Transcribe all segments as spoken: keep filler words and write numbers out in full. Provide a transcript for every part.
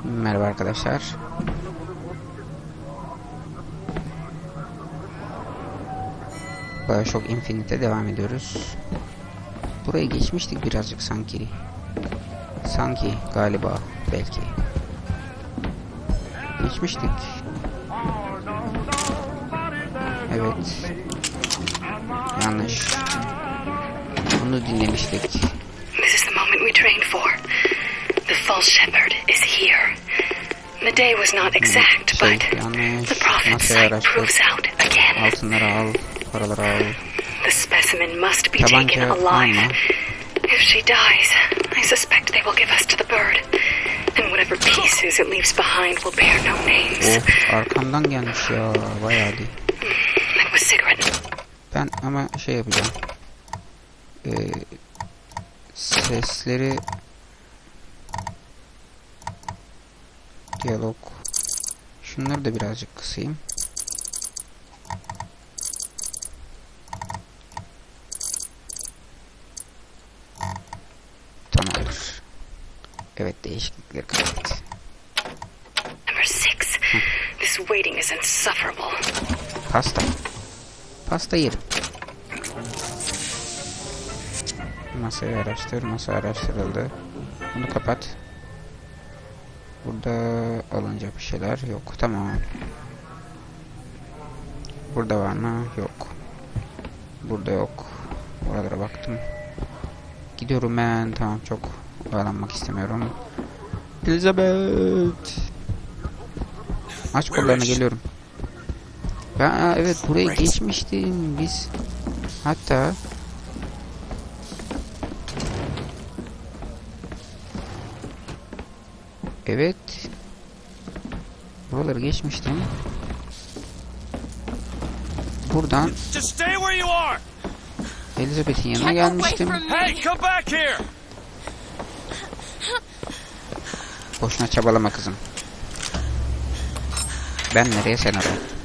Merhaba arkadaşlar. BioShock Infinite'e devam ediyoruz. Burayı geçmiştik birazcık sanki. Sanki galiba belki. Geçmiştik. Evet. Yanlış. Bunu dinlemiştik. This is the moment we trained for. The false shepherd is here. The day was not exact, şey, but yanlış. the prophet's sight proves out again. Altınları al, paraları al. The specimen must be Tabanca taken alive. alma. If she dies, I suspect they will give us to the bird. And whatever pieces it leaves behind will bear no names. Of, arkamdan gelmiş ya, bayağı değil. That was cigarette. Ben ama şey yapacağım. Ee, sesleri diyalog. Şunları da birazcık kısayım. Tamamdır. Evet, değişiklikleri kaydet. Number six. This waiting is insufferable. Pasta. Pasta yerim. Masayı araştır. Masa araştırıldı. Bunu kapat. Burada alınacak bir şeyler yok. Tamam. Burada var mı? Yok. Burada yok. Oralara baktım. Gidiyorum ben. Tamam, çok oyalanmak istemiyorum. Elizabeth. Aç kollarına, geliyorum. Ben evet buraya geçmiştim biz. Hatta evet, buraları geçmiştim. Buradan Elizabeth'in yanına gelmiştim. Hey, come back here. Boşuna çabalama kızım. Ben nereye, sen oraya. I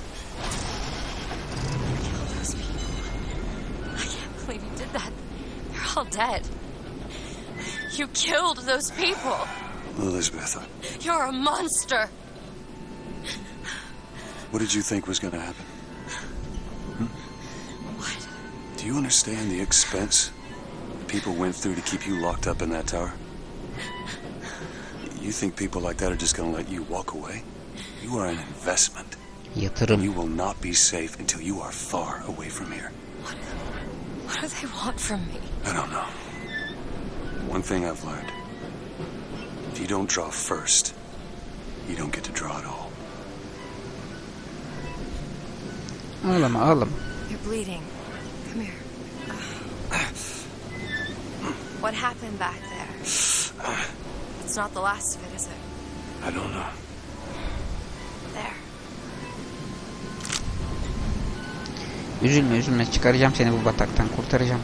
can't believe you did that. They're all dead. You killed those people. Elizabeth, You're a monster. what did you think was going to happen? Hmm? What? Do you understand the expense people went through to keep you locked up in that tower? You think people like that are just going to let you walk away? You are an investment. Yatırım. You will not be safe until you are far away from here. What? What do they want from me? I don't know. One thing I've learned. If you don't draw first, you don't get to draw at all. Ağlama, ağlama. You're bleeding. Come here. What happened back there? It's not the last of it, is it? I don't know. There. Üzülme, üzülme. Çıkaracağım seni bu bataktan. Kurtaracağım.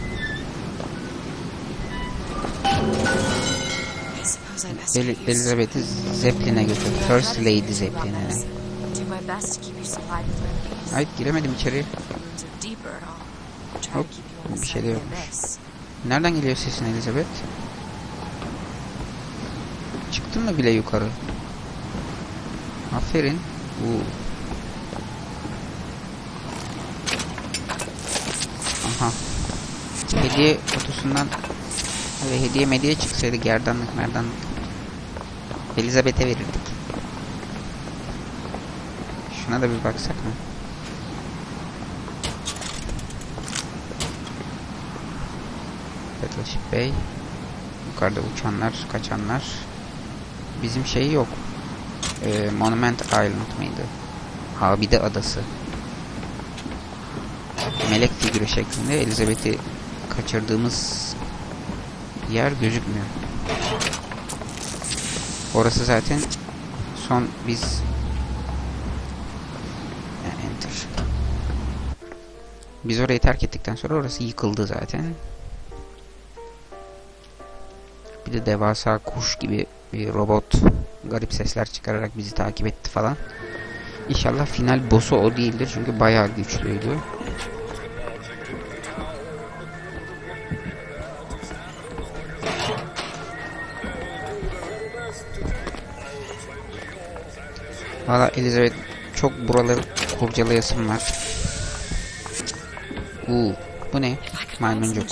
I suppose I best El get used. Elizabeth'i Zeppelin'e götür. First Lady Zeppelin'e. Do my best to keep you supplied with remedies. Hayır, giremedim içeri. So deeper and I'll try Hop, to keep you on the bir şey de side yokmuş. of this. Nereden geliyor sesin Elizabeth? Çıktın mı bile yukarı? Aferin. Bu. Aha. Hediye kutusundan ve hediye medya çıksaydı gerdanlık merdanlık Elizabeth'e verirdik. Şuna da bir baksak mı? Battleship Bay. Yukarıda uçanlar, kaçanlar. Bizim şey yok. Ee, Monument Island mıydı? Abide Adası. Melek figürü şeklinde Elizabeth'i kaçırdığımız yer gözükmüyor. Orası zaten son biz yani enter. Biz orayı terk ettikten sonra orası yıkıldı zaten. Bir de devasa kuş gibi bir robot garip sesler çıkararak bizi takip etti falan. İnşallah final boss'u o değildir çünkü bayağı güçlüydü. Valla Elizabeth, çok buraları kurcalayasım var. Uuu, bu ne? Maymuncuk.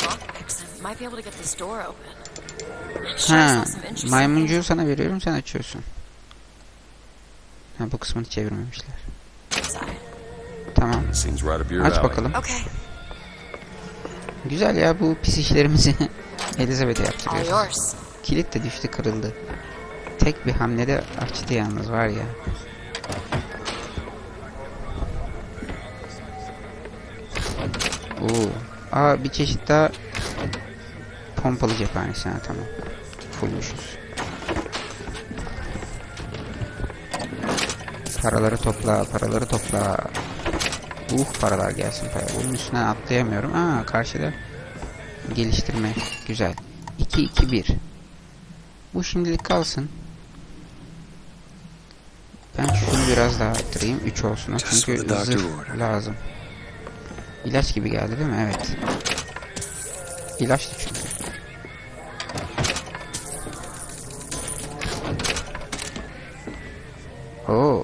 Ha, maymuncuğu sana veriyorum, sen açıyorsun. Ha, bu kısmını çevirmemişler. Tamam. Aç bakalım. Güzel ya, bu pis işlerimizi Elizabeth'e yaptırıyoruz. Kilit de düştü, kırıldı. Tek bir hamlede açtı yalnız, var ya. Oo. Aa, bir çeşit daha pompalı cephanesi, ha, tamam. Fullmuşuz. Paraları topla, paraları topla. Uh, paralar gelsin, para. Bunun üstünden atlayamıyorum. Aa, karşıda geliştirme. Güzel. iki iki bir. Bu şimdilik kalsın. Ben şunu biraz daha arttırayım. üç olsun. Çünkü zırh lazım. İlaç gibi geldi değil mi? Evet. İlaçtı çünkü. Oo.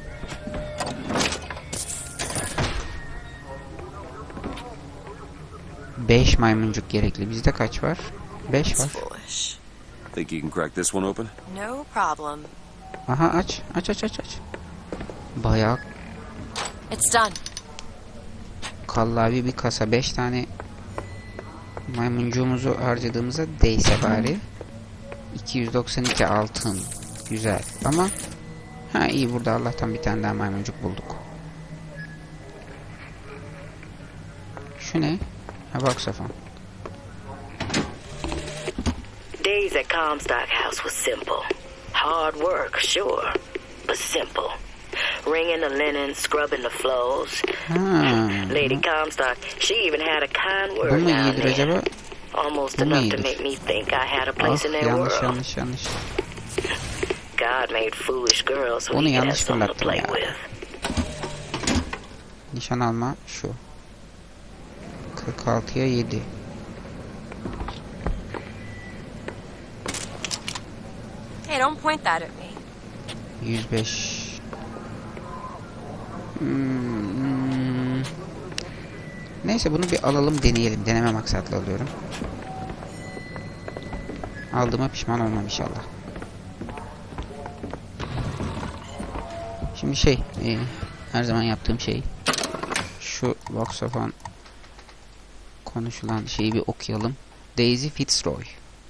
beş maymuncuk gerekli. Bizde kaç var? beş var. Think you can crack this one open? No problem. Aha, aç. Aç aç aç aç. Bayağı It's done. kallavi bir kasa. beş tane maymuncuğumuzu harcadığımıza değse bari. iki yüz doksan iki altın. Güzel. Ama ha, iyi, burada Allah'tan bir tane daha maymuncuk bulduk. Şu ne? Ha, bak Safon. Days at Comstock House was simple. Hard work, sure, but simple. Wringing the linen, scrubbing the floors. Ha. Lady Comstock, she even had a kind Bu word mu now and iyidir acaba? then. Almost Bu mu enough to iyidir? make me think I had a place Ah, in their yanlış world. yanlış yanlış. God made foolish girls so Onu he could have yanlış something to fırlattım play ya. with. Nişan alma şu. kırk altıya yedi. Hey, don't point that at me. yüz beş. Hmm. Neyse, bunu bir alalım, deneyelim. Deneme maksatlı alıyorum. Aldığıma pişman olmam inşallah. Şimdi şey, e, her zaman yaptığım şey, şu Voxophone konuşulan şeyi bir okuyalım. Daisy Fitzroy.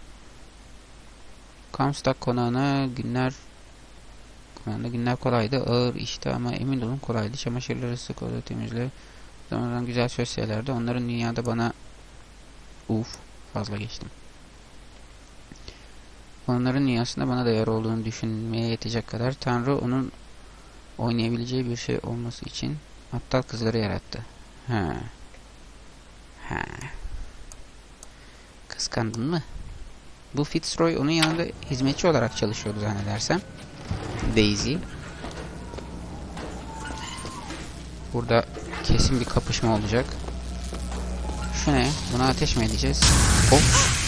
Comstock konağına günler konağında günler kolaydı. Ağır işte ama emin olun kolaydı. Çamaşırları sık oda temizle. Zamandan güzel söz söylerdi. Onların dünyada bana uf fazla geçtim. Onların dünyasında bana değer olduğunu düşünmeye yetecek kadar Tanrı onun oynayabileceği bir şey olması için aptal kızları yarattı. Ha. Ha. Kıskandın mı? Bu Fitzroy onun yanında hizmetçi olarak çalışıyordu zannedersem. Daisy. Burada kesin bir kapışma olacak. Şu ne? Buna ateş mi edeceğiz? Hop.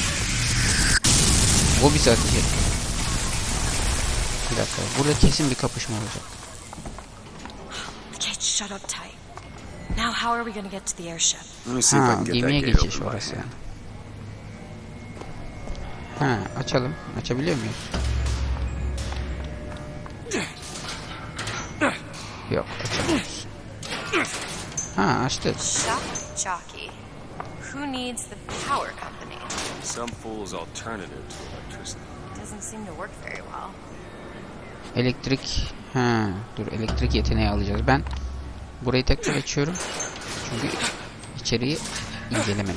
O bizi ateş etti. Bir dakika. Burada kesin bir kapışma olacak. Okay, shut up tight. Now how are we gonna get to the airship? Let me see if I Ha, can get gemiye that gate geçiş open by orası. hand. Ha, açalım. Açabiliyor muyuz? Yok, açamıyoruz. Ha, açtık. Shock jockey. Who needs the power company? Some fool's alternative to electricity. Doesn't seem to work very well. Elektrik. Ha, dur, elektrik yeteneği alacağız. Ben burayı tekrar açıyorum. Çünkü içeriği incelemedim.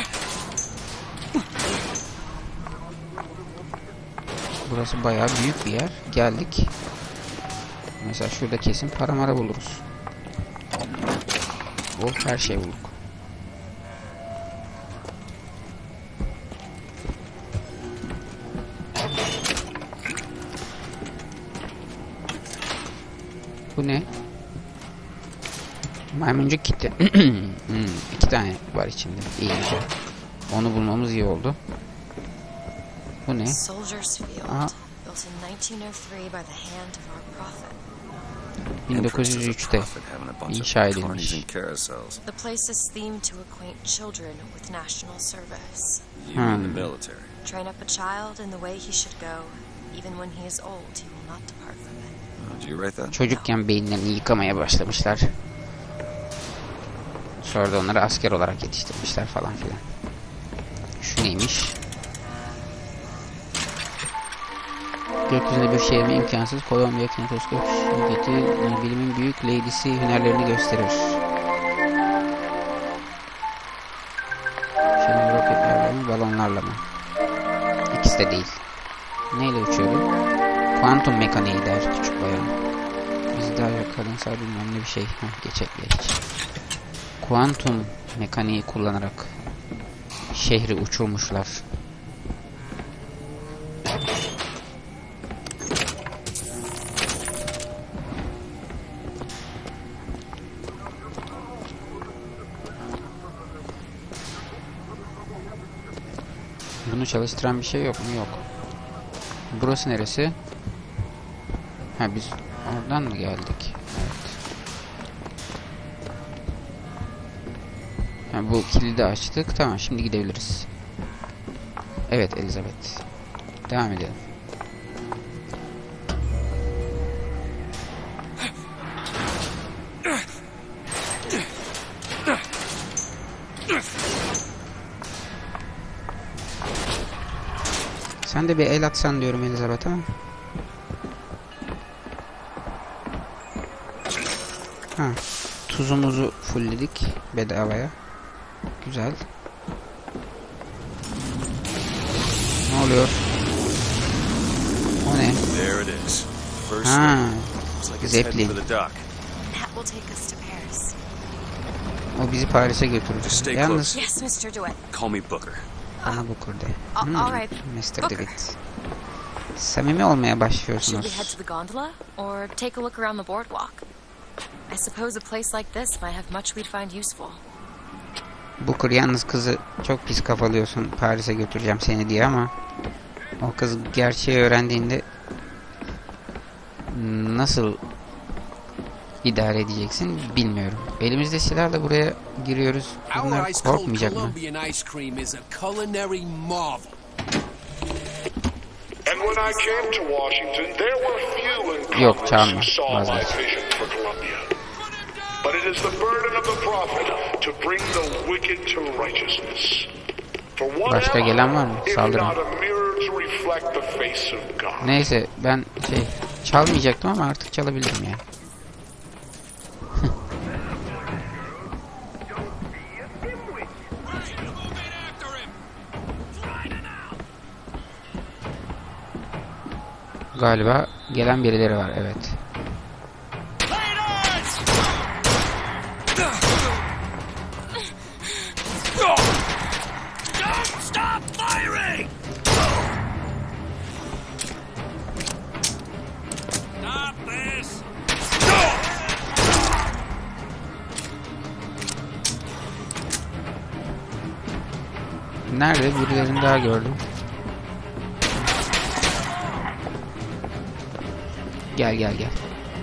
Burası bayağı büyük bir yer. Geldik. Mesela şurada kesin para mara buluruz. Bu her şey bulduk. Bu ne? Maymuncuk kiti. hmm, iki tane var içinde. İyi, güzel. Onu bulmamız iyi oldu. Bu ne? Soldiers Field. Aha. built in nineteen oh three by the hand of our prophet. bin dokuz yüz üçte inşa edilmiş. The place is themed to acquaint children with national service. Hmm. Train up a child in the way he should go. Even when he is old, he will not depart from it. Did you write that? Çocukken beyinlerini yıkamaya başlamışlar. Sonra da onları asker olarak yetiştirmişler falan filan. Şu neymiş? Gökyüzünde bir şehir mi imkansız? Kolombiya kinetoskop şirketi bilimin büyük lady'si hünerlerini gösterir. Şimdi roketlerle mi, balonlarla mı? İkisi de değil. Neyle uçuyordu? Kuantum mekaniği der küçük bayan. Biz daha yok kadınsal bilmem ne bir şey. Heh, geçek geç. Kuantum mekaniği kullanarak şehri uçurmuşlar. Bunu çalıştıran bir şey yok mu? Yok. Burası neresi? Ha, biz oradan mı geldik? Evet. Ha, bu kilidi açtık. Tamam, şimdi gidebiliriz. Evet Elizabeth. Devam edelim. Sen de bir el atsan diyorum Elizabeth'a. Ha, tuzumuzu fullledik bedavaya. Güzel. Ne oluyor? O ne? Ha, Zeppelin. O bizi Paris'e götürecek. Yalnız Yes, mister DeWitt. Call me Booker. bana Booker de. Uh, Hmm, all right. mister Booker. DeWitt. Samimi olmaya Should we başlıyorsunuz. head to the gondola or take a look around the boardwalk? I suppose a place like this might have much we'd find useful. Booker, yalnız kızı çok pis kafalıyorsun, Paris'e götüreceğim seni diye, ama o kız gerçeği öğrendiğinde nasıl idare edeceksin bilmiyorum. Elimizde silahla buraya giriyoruz. Bunlar korkmayacak mı? Yok, çalma. Vazgeç. But it is the burden of the prophet to bring the wicked to righteousness. For what Başka gelen var mı? if Saldırın. not a mirror to reflect the face of God? Neyse, ben şey çalmayacaktım ama artık çalabilirim ya. Galiba gelen birileri var, evet. Nerede? Birilerini daha gördüm. Gel gel gel.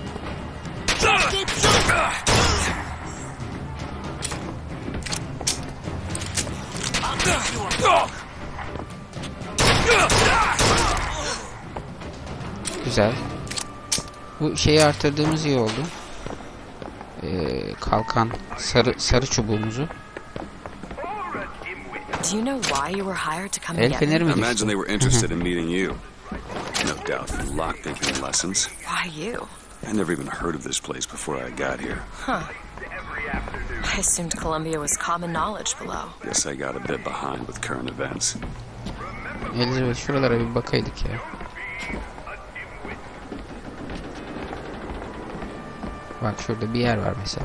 Güzel. Bu şeyi artırdığımız iyi oldu. Ee, kalkan sarı sarı çubuğumuzu. Do you know why you were hired to come El and get feneri me? mi I imagine düştü? they were interested in meeting you. No doubt for lockpicking lessons. Why you? I never even heard of this place before I got here. Huh. I assumed Columbia was common knowledge below. Guess I got a bit behind with current events. Elizabeth, şuralara bir bakaydık ya. Bak şurada bir yer var mesela.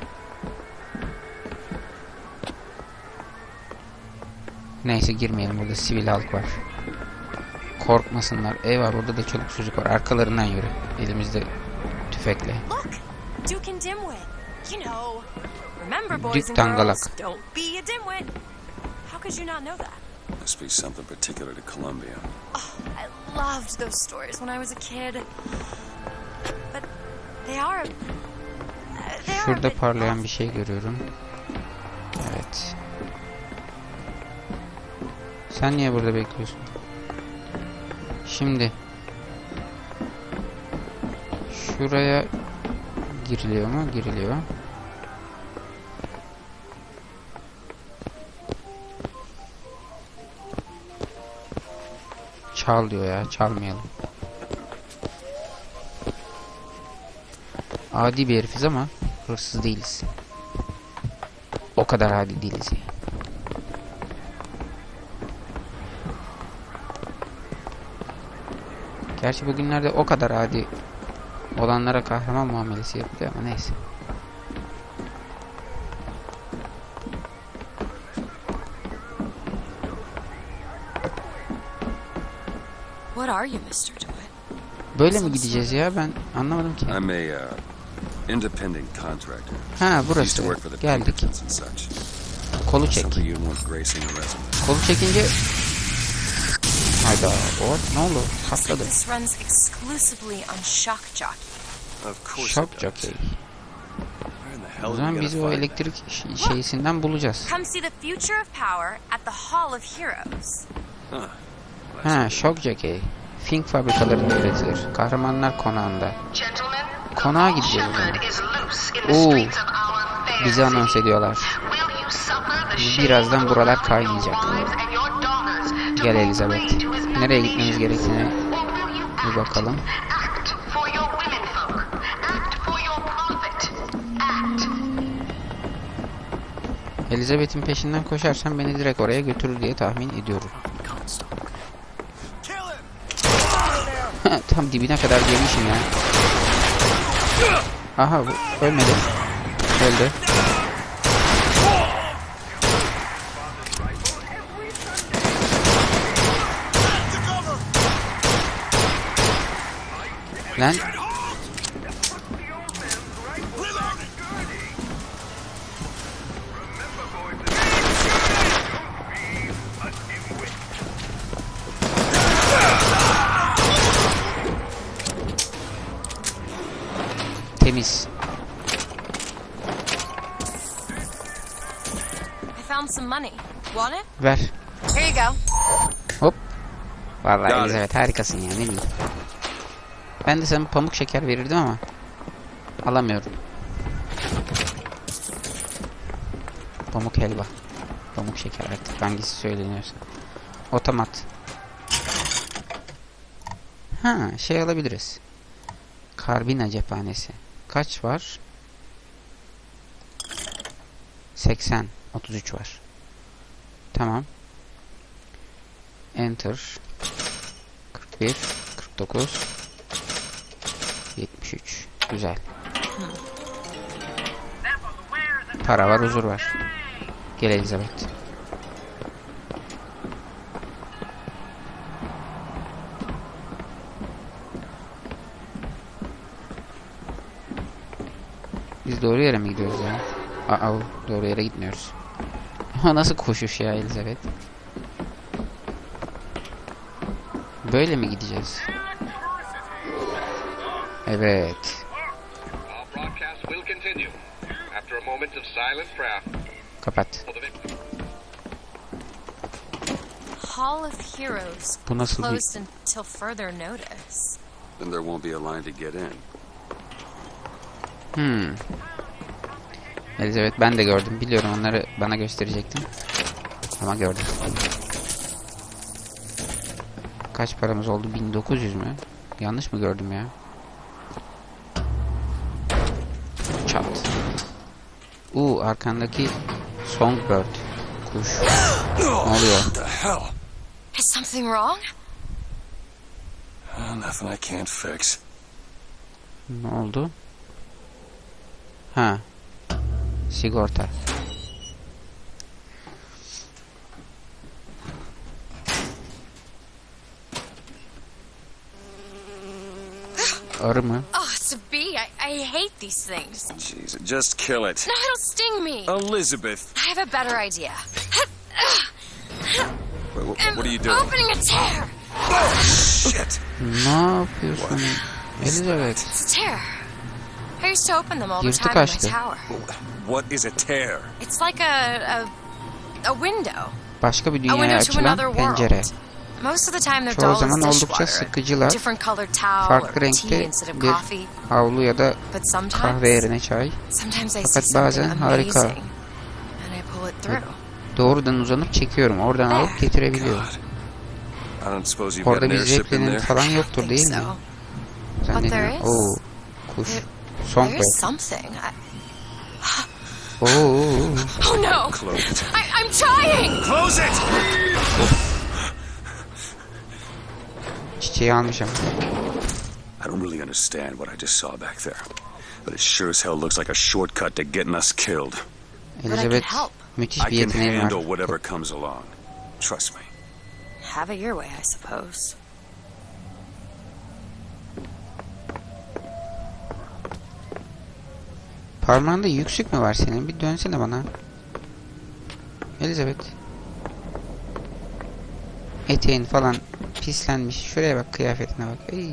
Neyse, girmeyelim, burada sivil halk var. Korkmasınlar. Eyvah, burada da çoluk çocuk var. Arkalarından yürü. Elimizde tüfekle. Look, Duke and Dimwit. You know, remember boys Duke and Dangalak. girls, don't be a dimwit. How could you not know that? Must be something particular to Columbia. Oh, I loved those stories when I was a kid. But they are... They are Şurada parlayan bir şey görüyorum. Evet. Sen niye burada bekliyorsun? Şimdi şuraya giriliyor mu? Giriliyor. Çal diyor ya. Çalmayalım. Adi bir herifiz ama hırsız değiliz. O kadar adi değiliz ya. Gerçi bugünlerde o kadar adi olanlara kahraman muamelesi yapılıyor ama neyse. What are you, mister DeWitt? Böyle mi gideceğiz ya? Ben anlamadım ki. I'm a uh, independent contractor. Ha, Used to burası. work for the Geldik. Pinkertons and such. Kolu çek. Something you'd want gracing a resume. Kolu çekince... Hayda. O ne oldu? Patladı. This runs exclusively on shock jockey. Of course Shock it does. jockey. Where in the hell O are zaman we biz gonna o find elektrik ş- şeysinden bulacağız. Come see the future of power at the Hall of Heroes. that? Huh. Ha, shock jockey. Fink fabrikalarında üretilir. Kahramanlar konağında. Konağa gideceğiz o zaman. Oo, bizi anons ediyorlar. Birazdan buralar kaynayacak. Gel Elizabeth. Nereye gitmemiz gerektiğine bir bakalım. Elizabeth'in peşinden koşarsam beni direkt oraya götürür diye tahmin ediyorum. Tam dibine kadar gelmişim ya. Aha, bu ölmedi. Öldü. Lan. Temiz. I found some money. Want it? Ver. Here you go. Hop. Vallahi Got it. Elizabeth harikasın ya, ne diyeyim. Ben de sana pamuk şeker verirdim ama alamıyorum. Pamuk helva. Pamuk şeker artık hangisi söyleniyorsa. Otomat. Ha, şey alabiliriz. Karbina cephanesi. Kaç var? seksen. otuz üç var. Tamam. Enter. kırk bir. kırk dokuz. yetmiş üç. Güzel. Para var, huzur var. Gel Elizabeth. Biz doğru yere mi gidiyoruz ya? Aa, doğru yere gitmiyoruz. Nasıl koşuş ya Elizabeth? Böyle mi gideceğiz? Evet. Kapat. Hall of Heroes Bu nasıl bir... closed until further notice. Then there won't be a line to get in. Hmm. Elizabeth, ben de gördüm. Biliyorum, onları bana gösterecektin. Ama gördüm. Kaç paramız oldu? bin dokuz yüz mü? Yanlış mı gördüm ya? Çat. Uuu, arkandaki Songbird. Kuş. Ne oluyor? What the hell? Is something wrong? Uh, nothing I can't fix. Ne oldu? Ha. Sigorta. Arı mı? Oh, it's a bee. I, I hate these things. Jeez, just kill it. No, it'll sting me. Elizabeth! I have a better idea. Wait, wh- I'm what are you doing? opening a tear. Shit. Ne yapıyorsun? Elizabeth. It's a tear. I used to open them all the Yırtık time in my açtı. tower. What is a tear? It's like a a, a window. Başka bir A dünyaya window to another açılan pencere. world. Most of the time they're Çoğu dull as zaman oldukça dishwater. sıkıcılar. Different colored towel Farklı or tea renkte instead of bir coffee. havlu ya da But kahve sometimes, yerine çay. sometimes I see Fakat something bazen harika. amazing and I pull it through. Doğrudan uzanıp çekiyorum. Oradan alıp getirebiliyorum. God. I don't suppose you've got Orada an bir airship in zeplinin there? falan I yoktur think değil mi? so. there Zannediyorum. is. Oo, kuş. There- Songbird. There is something. I, Oo. oh no! Close it. I, I'm trying! Close it! Çiçeği almış ama. I don't really understand what I just saw back there. But it sure as hell looks like a shortcut to getting us killed. Elizabeth help. müthiş I bir can yeteneği var. handle whatever comes along. Trust me. Have it your way, I suppose. Parmağında yüksük mü var senin? Bir dönsene bana. Elizabeth. Eteğin falan pislenmiş. Şuraya bak, kıyafetine bak. Ey.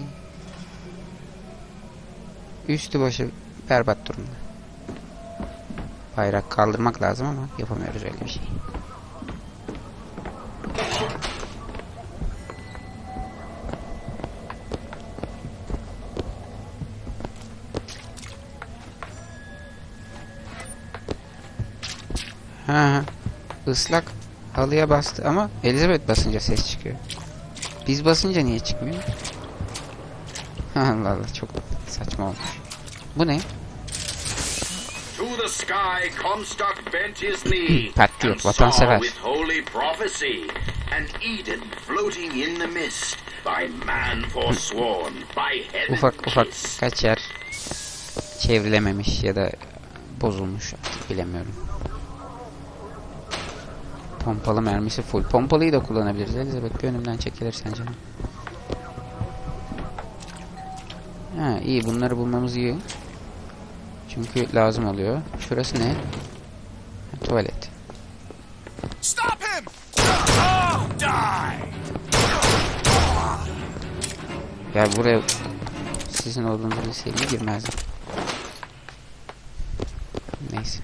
Üstü başı berbat durumda. Bayrak kaldırmak lazım ama yapamıyoruz öyle bir şey. Ha, ıslak halıya bastı ama Elizabeth basınca ses çıkıyor. Biz basınca niye çıkmıyor? Allah Allah, çok saçma olmuş. Bu ne? To the sky Comstock bent his knee Patriot, and saw vatansever. with holy prophecy and Eden floating in the mist by man forsworn, by heaven Ufak ufak kissed. kaç yer çevrilememiş ya da bozulmuş, artık bilemiyorum. Pompalı mermisi full. Pompalıyı da kullanabiliriz. Elizabeth, bir önümden çekilirsen canım. Ha, iyi, bunları bulmamız iyi. Çünkü lazım oluyor. Şurası ne? Ha, tuvalet. Stop him! Oh, die! Ya buraya sizin olduğunuzu bilseydim girmezdim. Neyse.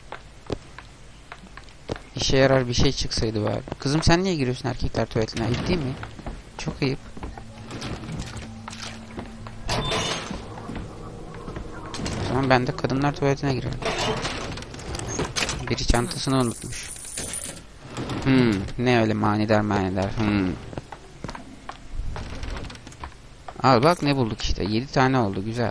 İşe yarar bir şey çıksaydı bari. Kızım, sen niye giriyorsun erkekler tuvaletine? Ayıp değil mi? Çok ayıp. O zaman ben de kadınlar tuvaletine girerim. Biri çantasını unutmuş. Hmm, ne öyle manidar manidar. Hmm. Al bak, ne bulduk işte. Yedi tane oldu, güzel.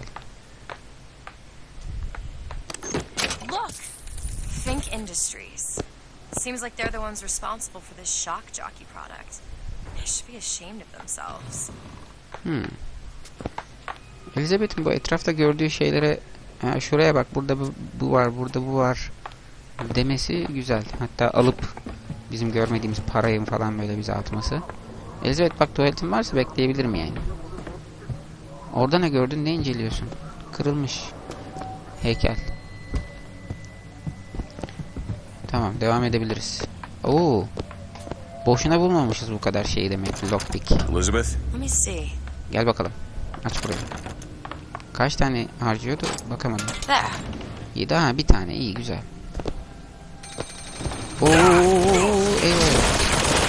Look! Think Industries. Seems like they're the ones responsible for this shock jockey product. They should be ashamed of themselves. Hmm. Elizabeth'in bu etrafta gördüğü şeylere, ha, şuraya bak, burada bu, bu var, burada bu var demesi güzel. Hatta alıp bizim görmediğimiz parayı falan böyle bize atması. Elizabeth, bak, tuvaletin varsa bekleyebilirim yani. Orada ne gördün, ne inceliyorsun? Kırılmış heykel. Tamam, devam edebiliriz. Oo. Boşuna bulmamışız bu kadar şeyi demek ki, lockpick. Elizabeth? Let me see. Gel bakalım. Aç burayı. Kaç tane harcıyordu? Bakamadım. There. İyi, daha bir tane, iyi, güzel. Oo, eyvallah.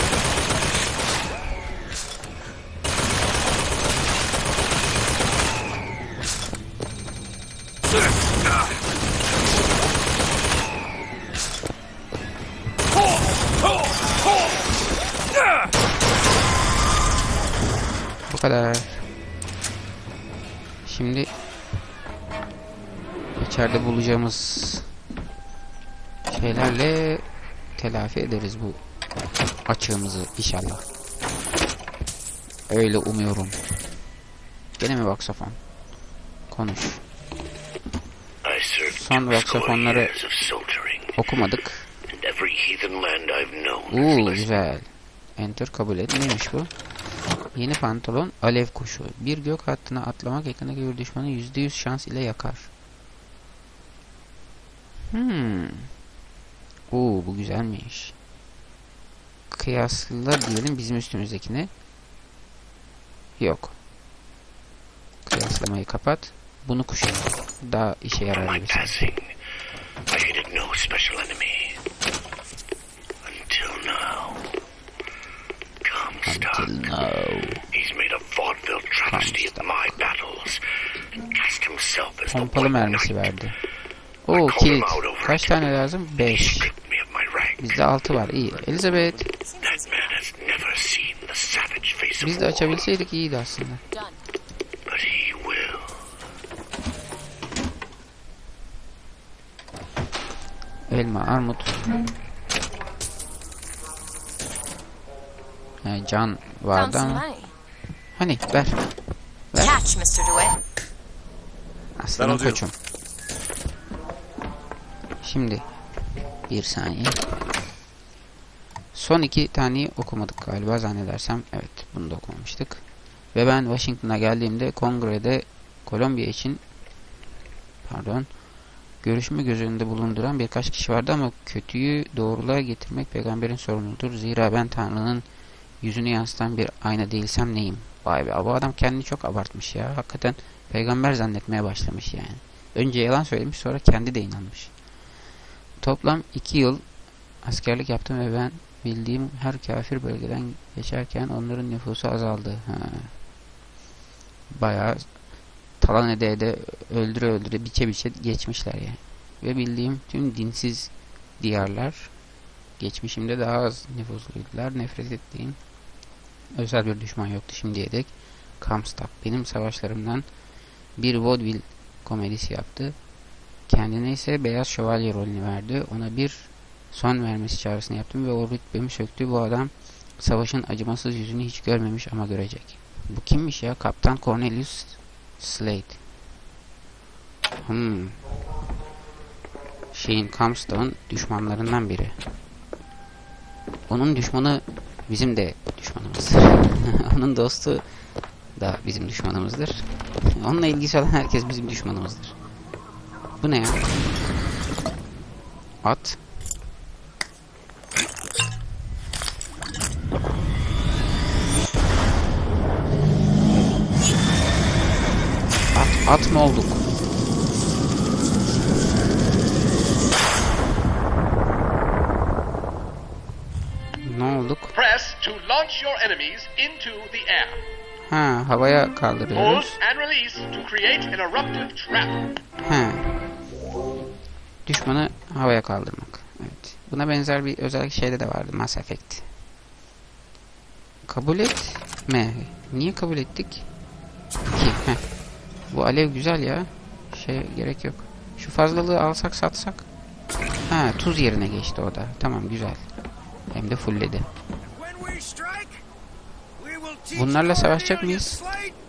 Bu kadar. Şimdi içeride bulacağımız şeylerle telafi ederiz bu açığımızı inşallah. Öyle umuyorum. Gene mi vaksafon? Konuş. Son vaksafonları okumadık. Uuu, güzel. Enter kabul et. Neymiş bu? Yeni pantolon, alev kuşu. Bir gök hattına atlamak yakındaki bir düşmanı yüzde yüz şans ile yakar. Hmm. Oo, bu güzelmiş. Kıyasla diyelim bizim üstümüzdekine. Yok. Kıyaslamayı kapat. Bunu kuşat. Daha işe yarar gibi sanki. I hated no special enemy. Until now. Comstock. Until now. He's made a vaudeville travesty of my battles. And cast himself as the Pompalı white mermisi knight. verdi. Oo, kilit. Kaç tane lazım? beş. Stripped me of my rank. Bizde altı var. İyi. Elizabeth. That man has never seen the savage face of Biz de war. açabilseydik iyiydi aslında. But he will. Elma, armut. Yani can Found vardı some ama. money. Hani ver. Ver. Catch, mister DeWitt. Aslanım That'll do. koçum. Şimdi bir saniye. Son iki taneyi okumadık galiba zannedersem. Evet, bunu da okumamıştık. Ve ben Washington'a geldiğimde kongrede Kolombiya için pardon görüşümü göz önünde bulunduran birkaç kişi vardı ama kötüyü doğruluğa getirmek peygamberin sorunudur. Zira ben Tanrı'nın yüzünü yansıtan bir ayna değilsem neyim? Vay be, bu adam kendini çok abartmış ya. Hakikaten peygamber zannetmeye başlamış yani. Önce yalan söylemiş, sonra kendi de inanmış. Toplam iki yıl askerlik yaptım ve ben bildiğim her kafir bölgeden geçerken onların nüfusu azaldı. Ha. Bayağı talan ede ede öldüre öldüre biçe biçe geçmişler yani. Ve bildiğim tüm dinsiz diyarlar geçmişimde daha az nüfusluydular. Nefret ettiğim özel bir düşman yoktu şimdiye dek. Comstock benim savaşlarımdan bir vaudeville komedisi yaptı. Kendine ise Beyaz Şövalye rolünü verdi. Ona bir son vermesi çağrısını yaptım ve o rütbemi söktü. Bu adam savaşın acımasız yüzünü hiç görmemiş ama görecek. Bu kimmiş ya? Kaptan Cornelius Slade. Hmm. Şeyin, Comstock'un düşmanlarından biri. Onun düşmanı bizim de düşmanımızdır. Onun dostu da bizim düşmanımızdır. Onunla ilgisi olan herkes bizim düşmanımızdır. Bu ne ya? At. At, at mı olduk? Ne olduk? Press to launch your enemies into the air. Ha, havaya kaldırıyoruz. Hold and release to create an eruptive trap. Ha. Düşmanı havaya kaldırmak. Evet. Buna benzer bir özellik şeyde de vardı. Mass Effect. Kabul etme. Niye kabul ettik? Ki. Heh. Bu alev güzel ya. Şey gerek yok. Şu fazlalığı alsak satsak. Ha, tuz yerine geçti o da. Tamam, güzel. Hem de fullledi. Bunlarla savaşacak mıyız?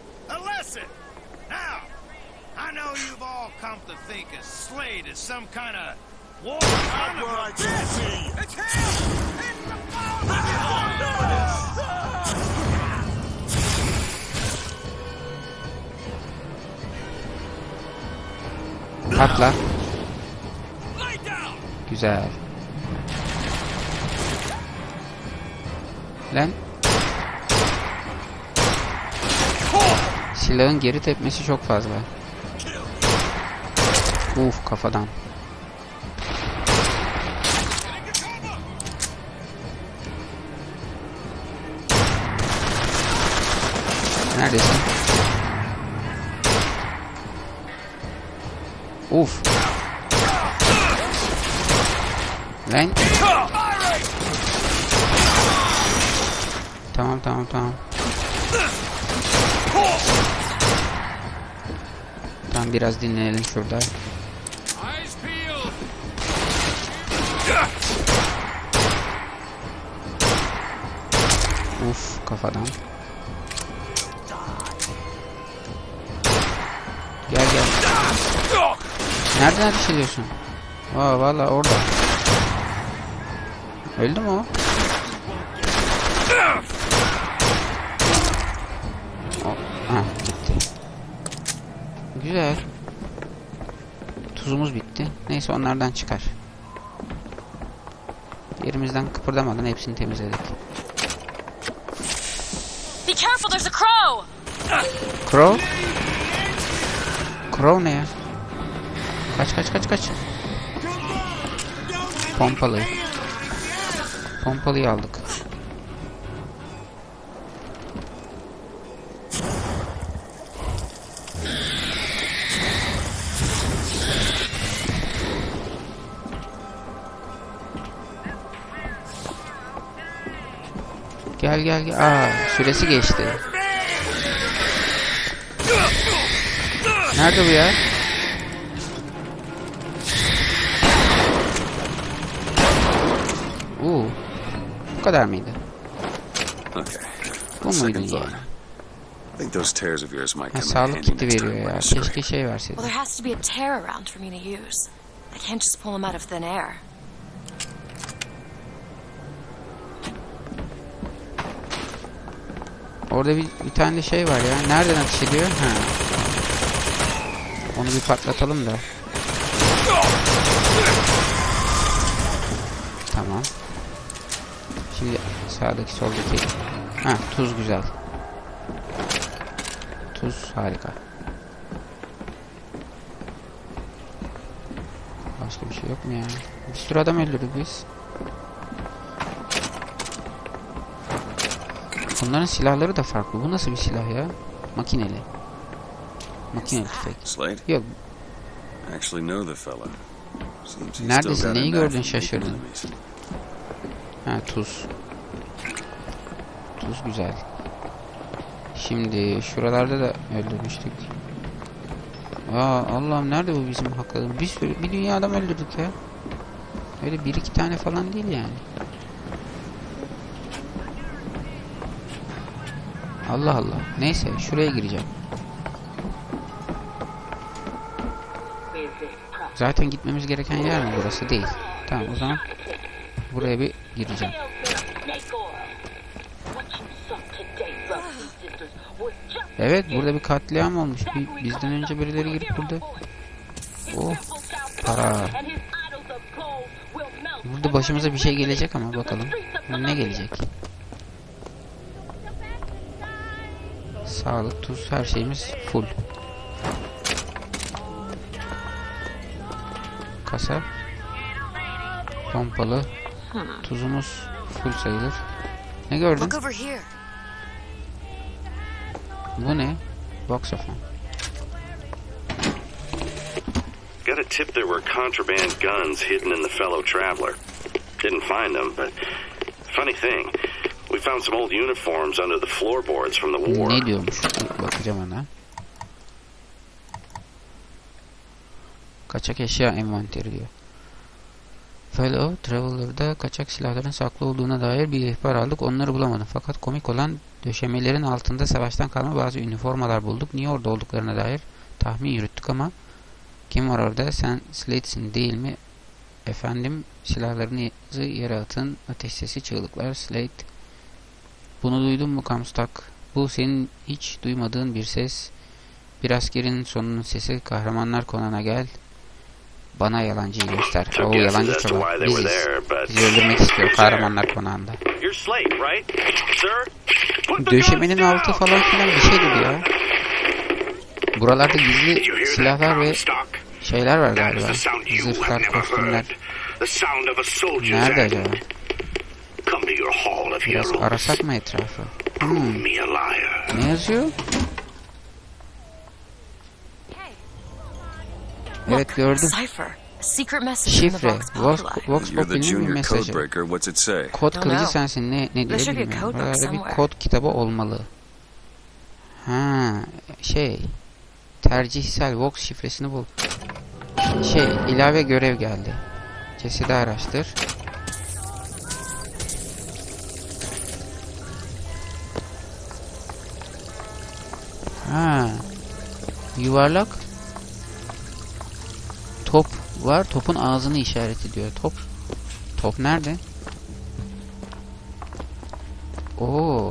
Patla. Güzel. Lan. Silahın geri tepmesi çok fazla. Uf, kafadan. Neredesin? Uf. Lan. Tamam tamam tamam. Tamam, biraz dinlenelim şurada. Uf, kafadan. Gel gel. Nereden ateş ediyorsun? Aa, valla orada. Öldü mü o? o ha, gitti. Güzel. Tuzumuz bitti. Neyse, onlardan çıkar. Yerimizden kıpırdamadan hepsini temizledik. Be careful, there's a crow. Crow? Crow ne ya? Kaç kaç kaç kaç. Pompalı. Pompalıyı aldık. Gel gel gel. Aa, süresi geçti. Nerede bu ya? Uuu. Bu kadar mıydı? Okay. Bu muydu Second yani? thought. I think those tears of yours might Ha, come in sağlık handy kiti next time veriyor when ya. you scrape. Keşke şey verseydi. Well, there has to be a tear around for me to use. I can't just pull them out of thin air. Orada bir, bir tane şey var ya. Nereden ateş ediyor? Ha. Onu bir patlatalım da. Tamam. Şimdi sağdaki soldaki. Ha, tuz güzel. Tuz harika. Başka bir şey yok mu ya? Bir sürü adam öldürdük biz. Bunların silahları da farklı. Bu nasıl bir silah ya? Makineli. Makineli tüfek. Slade? Yok. Actually know the fella. Seems he's still Neredesin? got Neyi a gördün knife and şaşırdın. enemies. Ha, tuz. Tuz güzel. Şimdi şuralarda da öldürmüştük. Aa, Allah'ım nerede bu bizim haklarımız? Bir sürü, bir dünya adam öldürdük ya. Öyle bir iki tane falan değil yani. Allah Allah. Neyse şuraya gireceğim. Zaten gitmemiz gereken yer mi burası? Değil. Tamam, o zaman buraya bir gireceğim. Evet, burada bir katliam olmuş. Bir, bizden önce birileri girip burada. Oh, para. Burada başımıza bir şey gelecek ama bakalım. Ne gelecek? Sağlık, tuz, her şeyimiz full. Kasa. Pompalı. Tuzumuz full sayılır. Ne gördün? Look over here. Bu ne? Voxophone. Got a tip there were contraband guns hidden in the fellow traveler. Didn't find them, but funny thing, we found some old uniforms under the floorboards from the war. Ne diyormuş? Bakacağım ona. Kaçak eşya envanteri diyor. Fellow Traveler'da kaçak silahların saklı olduğuna dair bir ihbar aldık. Onları bulamadım. Fakat komik olan döşemelerin altında savaştan kalma bazı üniformalar bulduk. Niye orada olduklarına dair tahmin yürüttük ama kim var orada? Sen Slade'sin değil mi? Efendim, silahlarınızı yere atın. Ateş sesi, çığlıklar. Slade. Bunu duydun mu Comstock? Bu senin hiç duymadığın bir ses. Bir askerin sonunun sesi. Kahramanlar konağına gel. Bana yalancıyı göster. O yalancı çoban. Biziz. Bizi öldürmek istiyor kahramanlar konağında. Döşemenin altı falan filan bir şey dedi ya. Buralarda gizli silahlar ve şeyler var galiba. Zırhlar, kostümler. Nerede acaba? Biraz arasak mı etrafı? Hmm. Ne yazıyor? Evet, gördüm. Şifre. Vox, Vox Popul'ün bir mesajı. Kod kırıcı sensin. Ne, ne diye bilmiyorum. Burada bir kod kitabı olmalı. Ha, şey. Tercihsel Vox şifresini bul. Şey, ilave görev geldi. Cesedi araştır. Ha. Yuvarlak top var. Topun ağzını işaret ediyor. Top. Top nerede? Oo.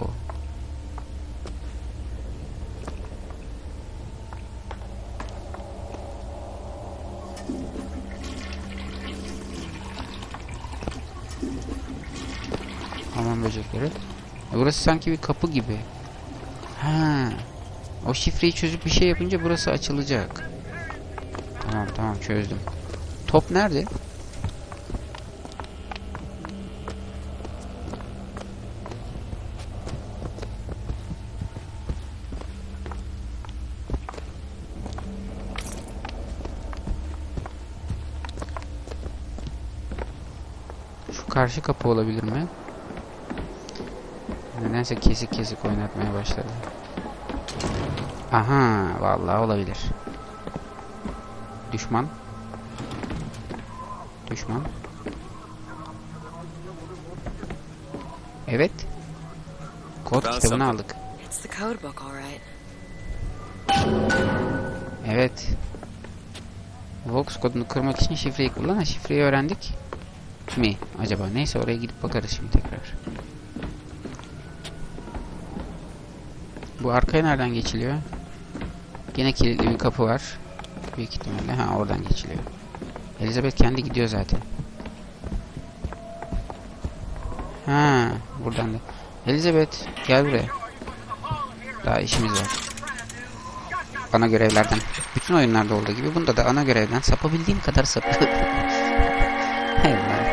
Hamam böcekleri. Burası sanki bir kapı gibi. Ha. O şifreyi çözüp bir şey yapınca burası açılacak. Tamam tamam çözdüm. Top nerede? Şu karşı kapı olabilir mi? Nedense kesik kesik oynatmaya başladı. Aha, vallahi olabilir. Düşman. Düşman. Evet. Kod kitabını aldık. It's the code book, all right. Evet. Vox kodunu kırmak için şifreyi kullan. Şifreyi öğrendik mi acaba? Neyse oraya gidip bakarız şimdi tekrar. Bu arkaya nereden geçiliyor? Gene kilitli bir kapı var. Büyük ihtimalle. Ha, oradan geçiliyor. Elizabeth kendi gidiyor zaten. Ha, buradan da. Elizabeth gel buraya. Daha işimiz var. Ana görevlerden. Bütün oyunlarda olduğu gibi bunda da ana görevden sapabildiğim kadar sapıyorum. Hayır.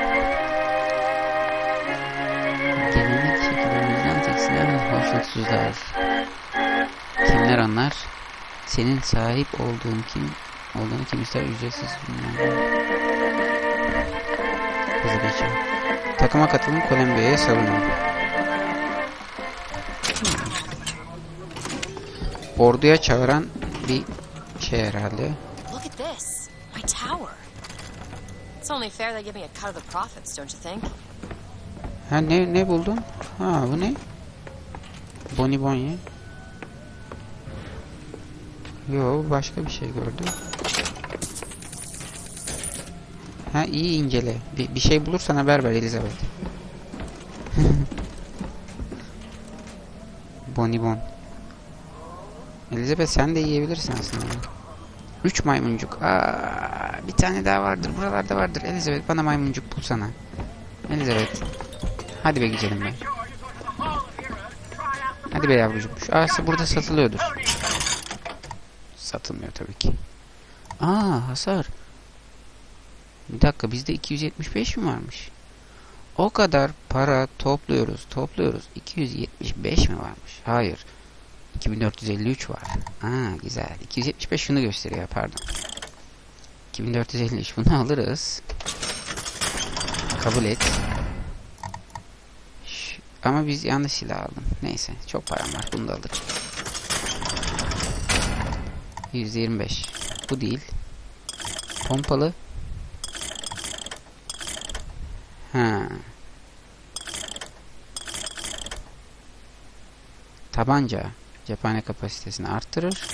Gelenek şekillerimizden tiksinen hoşnutsuzlar. Kimler anlar? Senin sahip olduğun kim olduğunu kim ister ücretsiz. Hızlı geçiyor. Takıma katılın, Columbia'ya savunun. Orduya çağıran bir şey herhalde. Look at this. My tower. It's only fair they give me a cut of the profits, don't you think? Ha, ne ne buldun? Ha, bu ne? Bonibonye. Yo, başka bir şey gördüm. Ha, iyi incele. Bir, bir şey bulursan haber ver Elizabeth. Bonibon. Elizabeth sen de yiyebilirsin aslında. Üç maymuncuk. Aa, bir tane daha vardır. Buralarda vardır. Elizabeth bana maymuncuk bulsana. Elizabeth. Hadi be güzelim be. Hadi be yavrucuğum. Şu ağası burada satılıyordur. Satılmıyor tabii ki. Aa, hasar. Bir dakika, bizde iki yüz yetmiş beş mi varmış? O kadar para topluyoruz topluyoruz. iki yüz yetmiş beş mi varmış? Hayır. iki bin dört yüz elli üç var. Aa, güzel. iki yüz yetmiş beş şunu gösteriyor, pardon. iki bin dört yüz elli üç, bunu alırız. Kabul et. Şş, ama biz yanlış silah aldım. Neyse, çok param var. Bunu da alırım. yüz yirmi beş. Bu değil. Pompalı. Ha. Tabanca cephane kapasitesini arttırır.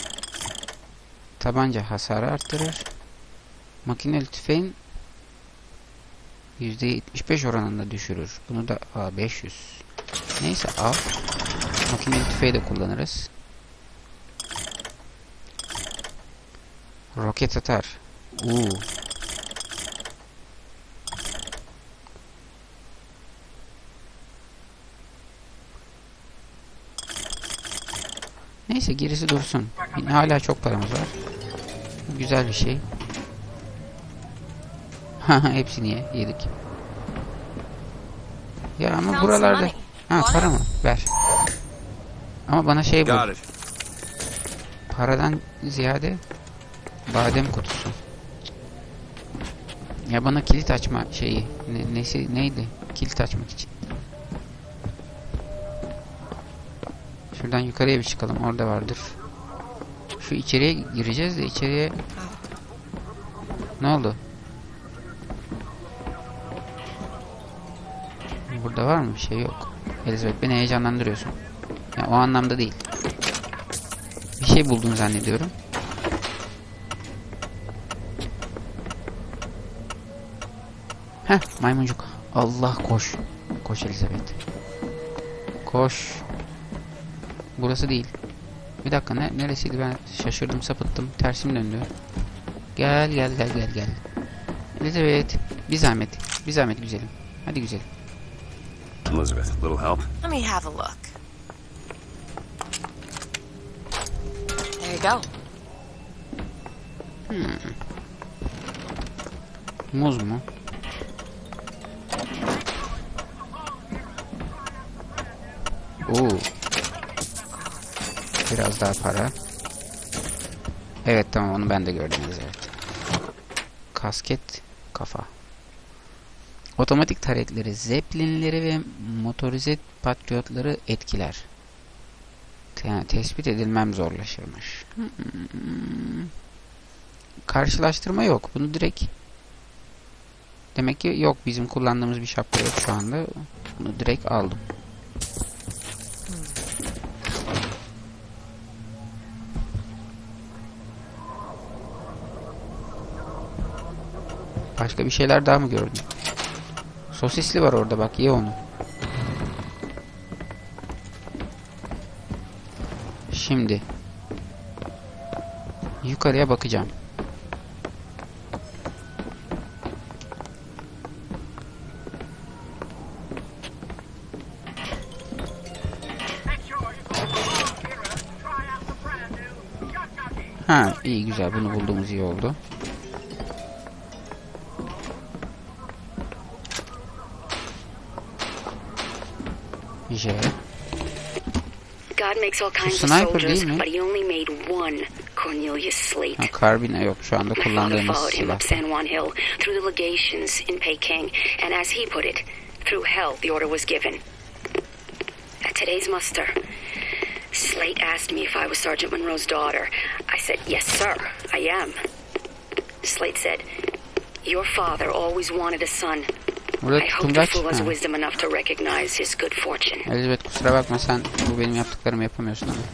Tabanca hasarı arttırır. Makineli tüfeğin yüzde yetmiş beş oranında düşürür. Bunu da aa, beş yüz. Neyse al. Makineli tüfeği de kullanırız. Roket atar. Uuu. Neyse, gerisi dursun. Yine hala çok paramız var. Güzel bir şey. Hepsini ye, yedik. Ya ama buralarda... Ha, para mı? Ver. Ama bana şey bul. Paradan ziyade badem kutusu. Ya bana kilit açma şeyi. Ne, nesi, neydi? Kilit açmak için. Şuradan yukarıya bir çıkalım. Orada vardır. Şu içeriye gireceğiz de içeriye... Ne oldu? Burada var mı bir şey? Yok. Elizabeth, beni heyecanlandırıyorsun. Yani o anlamda değil. Bir şey buldun zannediyorum. Heh, maymuncuk. Allah, koş. Koş Elizabeth. Koş. Burası değil. Bir dakika, ne, neresiydi, ben şaşırdım, sapıttım, tersim döndü. Gel gel gel gel gel. Elizabeth, bir zahmet, bir zahmet güzelim. Hadi güzelim. Elizabeth, a little help? Let me have a look. you go. Hmm. Muz mu? Oo. Biraz daha para. Evet tamam, onu ben de gördüm. Evet. Kasket kafa. Otomatik taretleri, zeplinleri ve motorize patriotları etkiler. Yani tespit edilmem zorlaşırmış. Hmm. Karşılaştırma yok. Bunu direkt demek ki yok. Bizim kullandığımız bir şapka yok şu anda. Bunu direkt aldım. Başka bir şeyler daha mı gördün? Sosisli var orada, bak, ye onu. Şimdi yukarıya bakacağım. Ha, iyi, güzel, bunu bulduğumuz iyi oldu. J. God makes all kinds of Sniper soldiers, değil mi? but he only made one Cornelius Slate. Ha, karbine yok şu anda My father kullandığımız followed him silah. up San Juan Hill through the legations in Peking, and as he put it, through hell the order was given. At today's muster, Slate asked me if I was Sergeant Monroe's daughter. I said, yes, sir, I am. Slate said, your father always wanted a son. Burada I hope the tutungaç. fool has Ha. wisdom enough to recognize his good fortune. Elizabeth, kusura bakma, sen bu benim yaptıklarımı yapamıyorsun ama.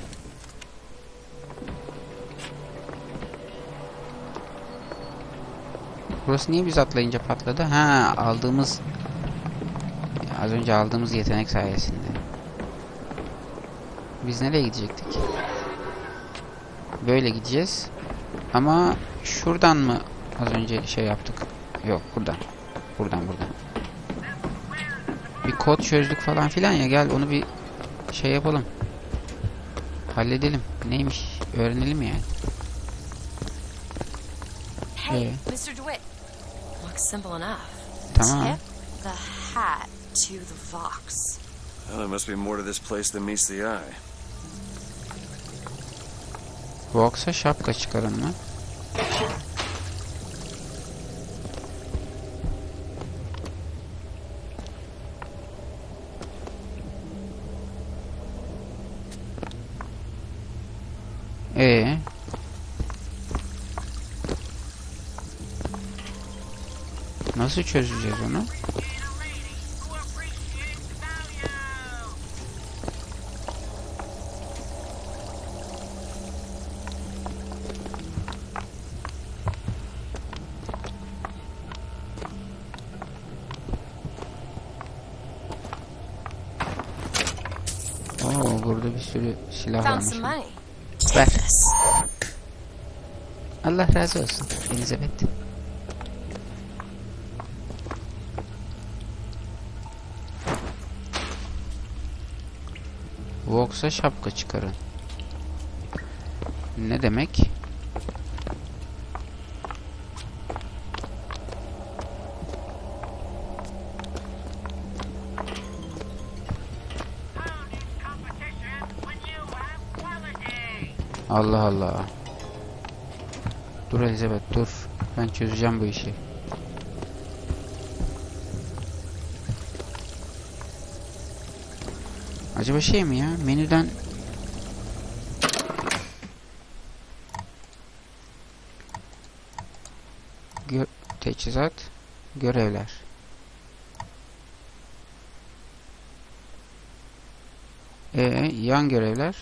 Burası niye biz atlayınca patladı? Ha, aldığımız az önce aldığımız yetenek sayesinde. Biz nereye gidecektik? Böyle gideceğiz. Ama şuradan mı az önce şey yaptık? Yok, buradan. Buradan buradan. Bir kod çözdük falan filan ya, gel onu bir şey yapalım. Halledelim. Neymiş? Öğrenelim yani. Hey, Ee? Mister DeWitt. Looks simple enough. Tamam. Tip the hat to the Vox. Well, there must be more to this place than meets the eye. Vox'a şapka çıkarın mı? Ee. Nasıl çözeceğiz onu? Oo, burada bir sürü silah Found varmış. some money. Ver. Take this. Allah razı olsun Elizabeth. Vox'a şapka çıkarın. Ne demek? Allah Allah. Dur Elizabeth, dur. Ben çözeceğim bu işi. Acaba şey mi ya? Menüden Gö teçhizat, görevler. Ee, yan görevler.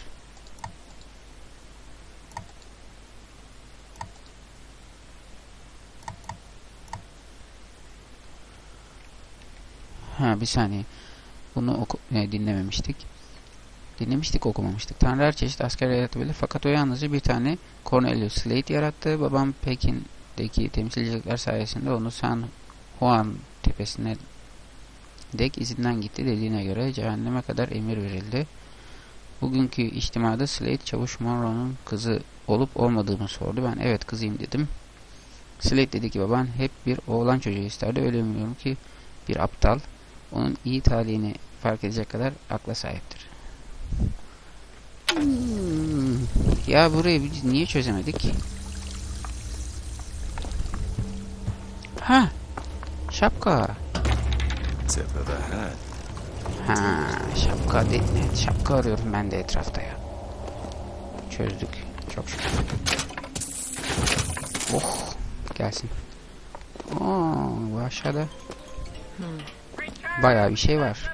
Ha, bir saniye. Bunu oku ne, dinlememiştik. Dinlemiştik, okumamıştık. Tanrı her çeşit asker yaratabilir, fakat o yalnızca bir tane Cornelius Slate yarattı. Babam Pekin'deki temsilcilikler sayesinde onu San Juan tepesine dek izinden gitti. Dediğine göre cehenneme kadar emir verildi. Bugünkü içtimada Slade Çavuş Monroe'nun kızı olup olmadığımı sordu. Ben evet kızıyım dedim. Slade dedi ki baban hep bir oğlan çocuğu isterdi. Öyle umuyorum ki bir aptal onun iyi talihini fark edecek kadar akla sahiptir. Hmm. Ya burayı biz niye çözemedik? Ha, şapka. Tip of the hat. Ha, şapka değil mi? Şapka arıyorum ben de etrafta ya. Çözdük. Çok şükür. Oh, gelsin. Oo, bu aşağıda bayağı bir şey var.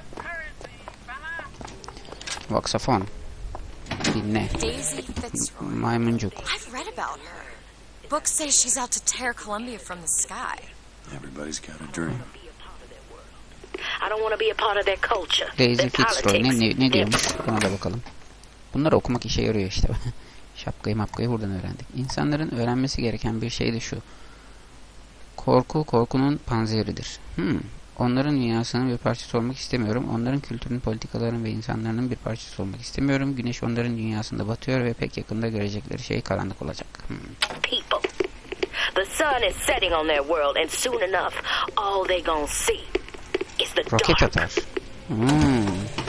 Voxafon. Dinle. Daisy Fitzroy. Maymuncuk. I've read about her. Books say she's out to tear Columbia from the sky. Everybody's got a dream. I don't want to be a part of their culture. Daisy Their Fitzroy ne, politics. ne, ne diyormuş? Buna da bakalım. Bunları okumak işe yarıyor işte. Şapkayı mapkayı buradan öğrendik. İnsanların öğrenmesi gereken bir şey de şu. Korku, korkunun panzehiridir. Hmm. Onların dünyasının bir parçası olmak istemiyorum. Onların kültürünün, politikalarının ve insanların bir parçası olmak istemiyorum. Güneş onların dünyasında batıyor ve pek yakında görecekleri şey karanlık olacak. Hmm. People. The sun is setting on their world and soon enough all they gonna see is the Roket dark. atar. Hmm.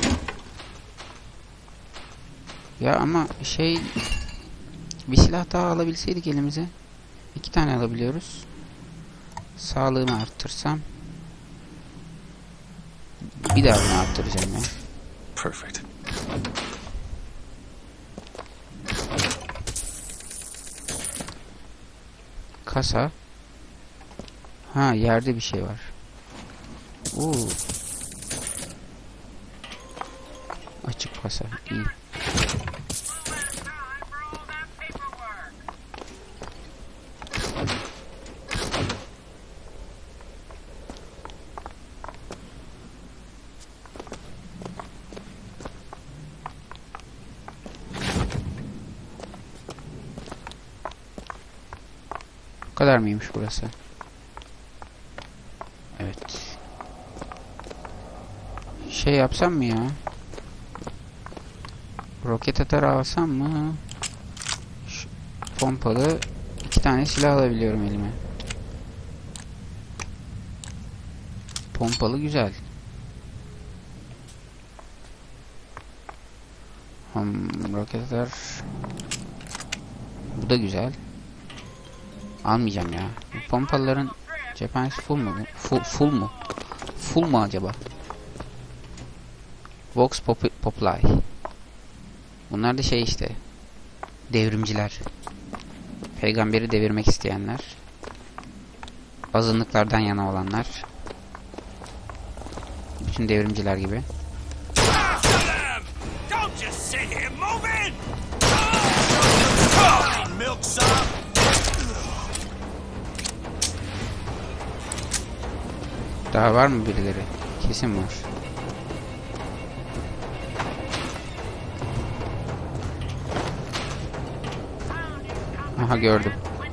Ya ama şey bir silah daha alabilseydik elimize. İki tane alabiliyoruz. Sağlığımı arttırsam bir daha bunu arttıracağım ya. Perfect. Kasa. Ha, yerde bir şey var. Oo. Açık kasa. İyi. Bu kadar mıymış burası? Evet. Şey yapsam mı ya? Roket atar alsam mı? Şu pompalı iki tane silah alabiliyorum elime. Pompalı güzel. Hmm, roket atar. Bu da güzel. Almayacağım ya. Bu pompalıların cephanesi full mu? Full, full mu? Full mu acaba? Vox Pop Populi. Bunlar da şey işte. Devrimciler. Peygamberi devirmek isteyenler. Azınlıklardan yana olanlar. Bütün devrimciler gibi. Daha var mı birileri? Kesin var. Aha, gördüm.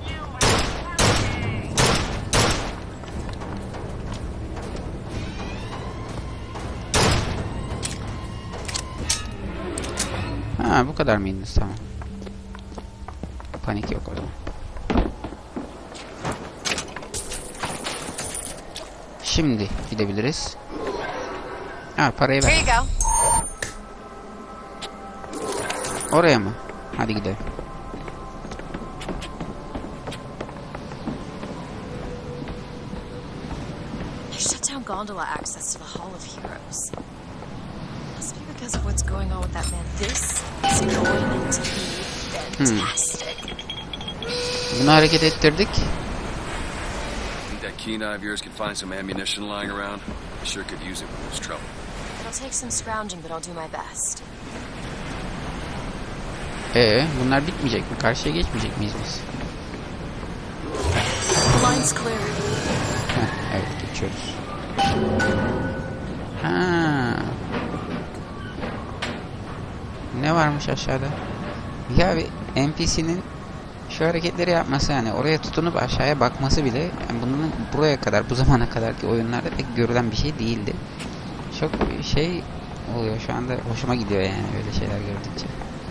Ha, bu kadar mıydınız? Tamam. Panik yok o zaman. Şimdi gidebiliriz. Ha, parayı ver. Here you go. Oraya mı? Hadi gidelim. They shut down gondola access to the Hall of Heroes. Must be because of what's going on with that man. This is going to be fantastic. Bunu hareket ettirdik. Think that keen eye of yours could find some ammunition lying around? Sure could use it when there's trouble. It'll take some scrounging, but I'll do my best. Ee, bunlar bitmeyecek mi? Karşıya geçmeyecek miyiz biz? The line's clear. Heh, evet, geçiyoruz. Ha. Ne varmış aşağıda? Ya bir N P C'nin şu hareketleri yapması, yani oraya tutunup aşağıya bakması bile, yani bunun buraya kadar, bu zamana kadarki oyunlarda pek görülen bir şey değildi. Çok şey oluyor şu anda. Hoşuma gidiyor yani böyle şeyler gördükçe.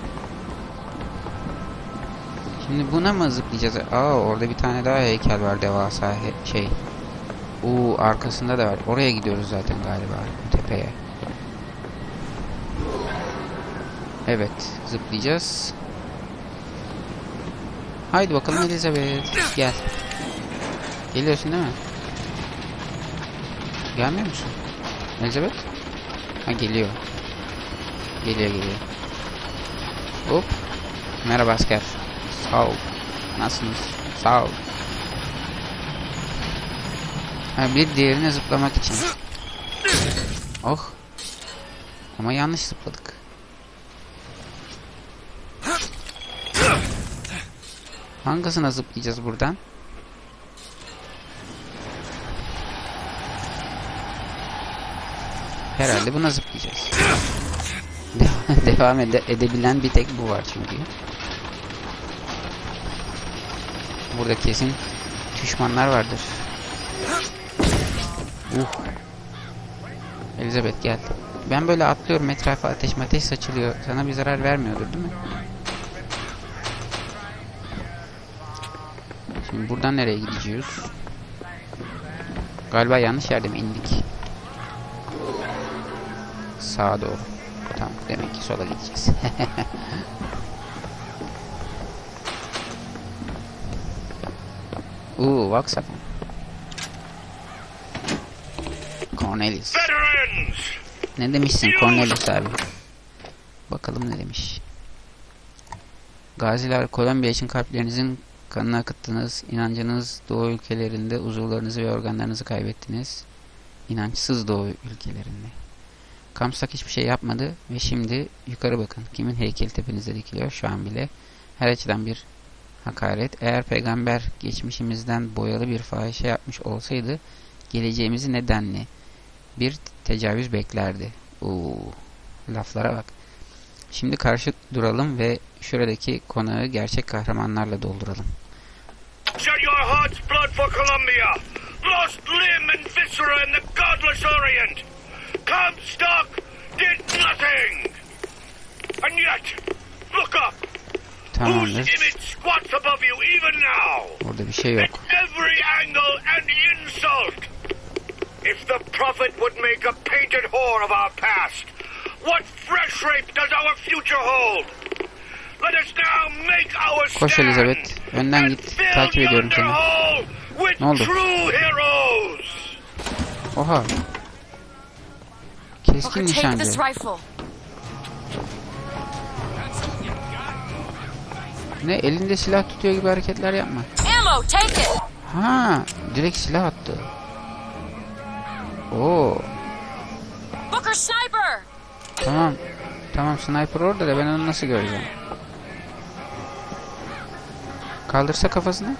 Şimdi buna mı zıplayacağız? Aa, orada bir tane daha heykel var, devasa he şey. Uuu, arkasında da var. Oraya gidiyoruz zaten galiba, tepeye. Evet, zıplayacağız. Haydi bakalım Elizabeth, gel. Geliyorsun değil mi? Gelmiyor musun Elizabeth? Ha, geliyor. Geliyor geliyor. Hop. Merhaba asker. Sağ ol. Nasılsınız? Sağ ol. Ha, bir diğerine zıplamak için. Oh. Ama yanlış zıpladık. Hangisine zıplayacağız buradan? Herhalde buna zıplayacağız. Devam ede edebilen bir tek bu var çünkü. Burada kesin düşmanlar vardır. Uh. Elizabeth gel. Ben böyle atlıyorum, etrafa ateş ateş saçılıyor. Sana bir zarar vermiyordur değil mi? Şimdi buradan nereye gideceğiz? Galiba yanlış yerde mi indik? Sağa doğru. Tamam, demek ki sola gideceğiz. Uuu, Vaxafon. Cornelius. Ne demişsin Cornelius abi? Bakalım ne demiş. Gaziler, Kolombiya için kalplerinizin kanını akıttınız. İnancınız Doğu ülkelerinde uzuvlarınızı ve organlarınızı kaybettiniz. İnançsız Doğu ülkelerinde. Comstock hiçbir şey yapmadı ve şimdi yukarı bakın. Kimin heykeli tepenizde dikiliyor şu an bile. Her açıdan bir hakaret. Eğer peygamber geçmişimizden boyalı bir fahişe yapmış olsaydı geleceğimizi nedenli bir tecavüz beklerdi. Oo, laflara bak. Şimdi karşı duralım ve şuradaki konağı gerçek kahramanlarla dolduralım. Shed your heart's blood for Colombia, lost limb and viscera in the godless Orient. Comstock did nothing. And yet, look up. Whose image squats above you even now? Orada bir şey yok. At every angle and insult. If the prophet would make a painted whore of our past, what fresh rape does our future hold? Let us now make our stand. Koş Elizabeth, önden git. Takip ediyorum seni. Ne oldu? Oha. Keskin nişancı. Ne, elinde silah tutuyor gibi hareketler yapma. Ha, direkt silah attı. Oo. Tamam. Tamam, sniper orada da ben onu nasıl göreceğim? Kaldırsa kafasını.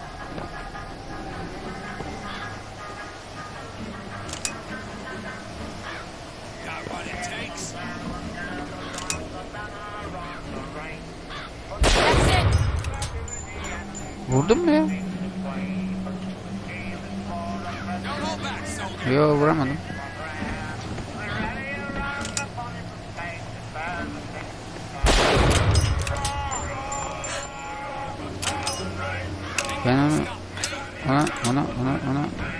Vurdun mu ya? Yo, vuramadım. Ben onu ona ona ona ona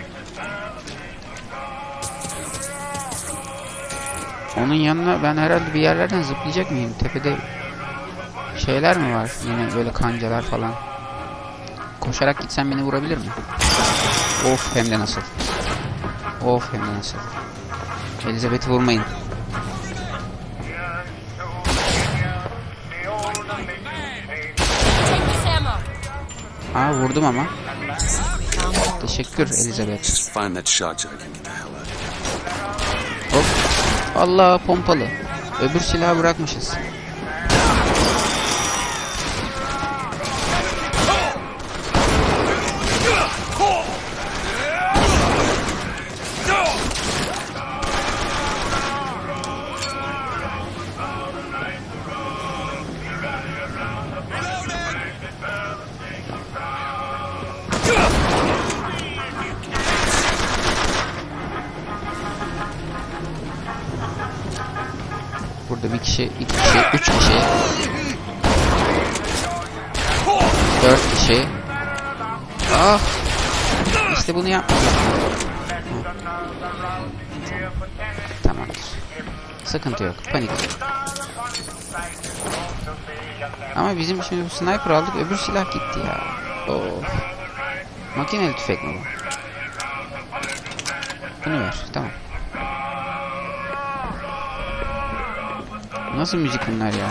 onun yanına ben herhalde bir yerlerden zıplayacak mıyım? Tepede şeyler mi var? Yine böyle kancalar falan. Koşarak gitsem beni vurabilir mi? Of, hem de nasıl. Of, hem de nasıl. Elizabeth'i vurmayın. Aa, vurdum ama. Teşekkür Elizabeth. Hop. Allah, pompalı. Öbür silahı bırakmışız. Burada bir kişi, iki kişi, üç kişi, dört kişi. Ah! İşte bunu yapmadım. Tamamdır. Sıkıntı yok. Panik yok. Ama bizim şimdi bu sniper aldık. Öbür silah gitti ya. Of. Makineli tüfek mi bu? Bunu ver. Tamam. Nasıl müzik bunlar ya?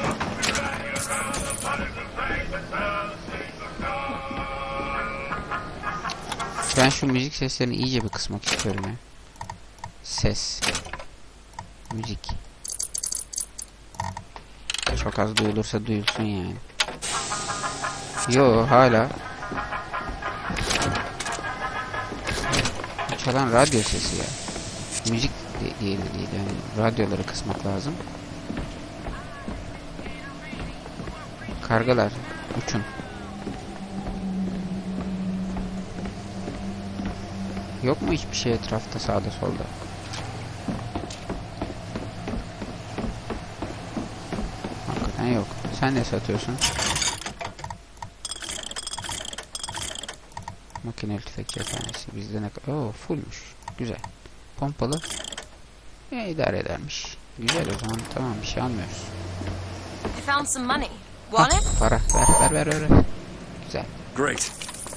Ben şu müzik seslerini iyice bir kısmak istiyorum ya. Ses. Müzik. Çok az duyulursa duyulsun yani. Yo hala. Çalan radyo sesi ya. Müzik de değil, değil yani. Radyoları kısmak lazım. Kargalar uçun. Yok mu hiçbir şey etrafta, sağda solda? Hakikaten yok. Sen ne satıyorsun? Makineli tüfek cephanesi. Bizde ne kadar? Oo, fullmuş. Güzel. Pompalı. E, idare edermiş. Güzel o zaman. Tamam, bir şey almıyoruz. I found some money. Want it? Para. Ver ver ver ver. Güzel. Great.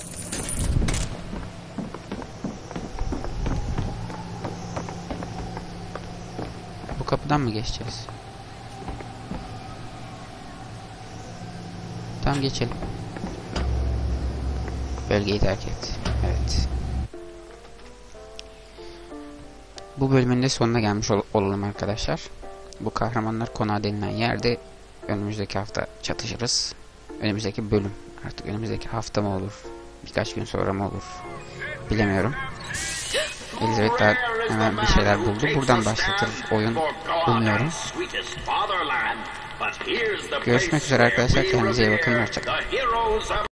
Bu kapıdan mı geçeceğiz? Tamam, geçelim. Bölgeyi terk et. Evet. Bu bölümün de sonuna gelmiş ol olalım arkadaşlar. Bu kahramanlar konağı denilen yerde önümüzdeki hafta çatışırız. Önümüzdeki bölüm. Artık önümüzdeki hafta mı olur? Birkaç gün sonra mı olur? Bilemiyorum. Elizabeth daha hemen bir şeyler buldu. Buradan başlatır oyun. Umuyorum. Görüşmek üzere arkadaşlar. Kendinize iyi bakın. Hoşçakalın.